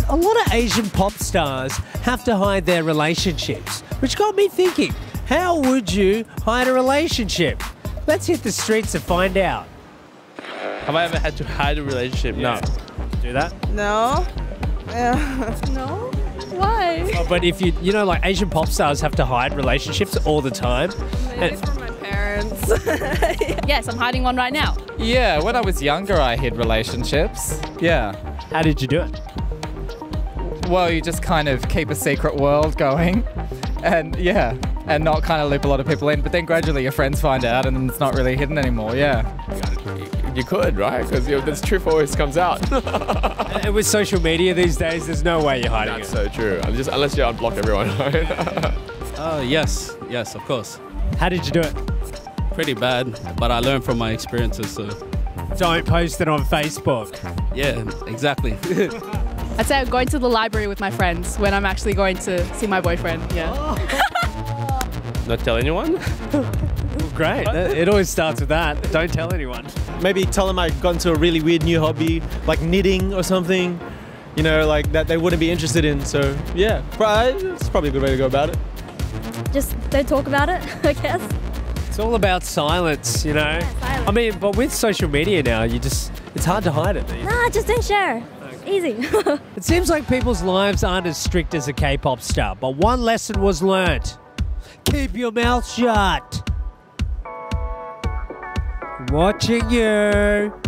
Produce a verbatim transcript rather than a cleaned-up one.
But a lot of Asian pop stars have to hide their relationships, which got me thinking, how would you hide a relationship? Let's hit the streets to find out. Have I ever had to hide a relationship? Yeah. No. Do that? No. Yeah. No? Why? Oh, but if you, you know, like Asian pop stars have to hide relationships all the time. Maybe from my parents. Yes, I'm hiding one right now. Yeah, when I was younger, I hid relationships. Yeah. How did you do it? Well, you just kind of keep a secret world going, and yeah, and not kind of loop a lot of people in. But then gradually your friends find out, and it's not really hidden anymore. Yeah. You could, right? Because you know, the truth always comes out. And with social media these days, there's no way you're hiding That's it. so true. Just unless you unblock everyone. Oh, yes. Yes, of course. How did you do it? Pretty bad, but I learned from my experiences, so... Don't post it on Facebook. Yeah, exactly. I'd say I'm going to the library with my friends when I'm actually going to see my boyfriend, yeah. Not tell anyone? Well, great. It always starts with that. Don't tell anyone. Maybe tell them I got into a really weird new hobby, like knitting or something, you know, like that they wouldn't be interested in. So, yeah, it's probably a good way to go about it. Just don't talk about it, I guess. It's all about silence, you know? Yeah, silence. I mean, but with social media now, you just, it's hard to hide it. Nah, just don't share. Easy. It seems like people's lives aren't as strict as a K-pop star, but one lesson was learnt. Keep your mouth shut. Watching you.